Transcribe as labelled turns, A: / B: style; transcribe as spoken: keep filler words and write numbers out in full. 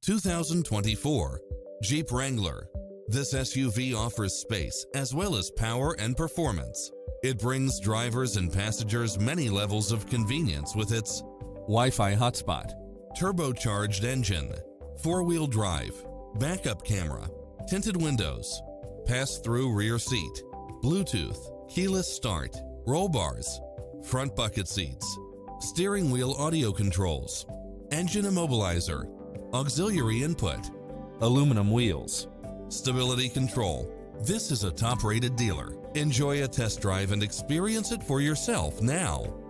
A: two thousand twenty-four Jeep Wrangler. This S U V offers space as well as power and performance. It brings drivers and passengers many levels of convenience with its Wi-Fi hotspot, turbocharged engine, four-wheel drive, backup camera, tinted windows, pass-through rear seat, Bluetooth, keyless start, roll bars, front bucket seats, steering wheel audio controls, engine immobilizer, auxiliary input, aluminum wheels, stability control. This is a top-rated dealer. Enjoy a test drive and experience it for yourself now.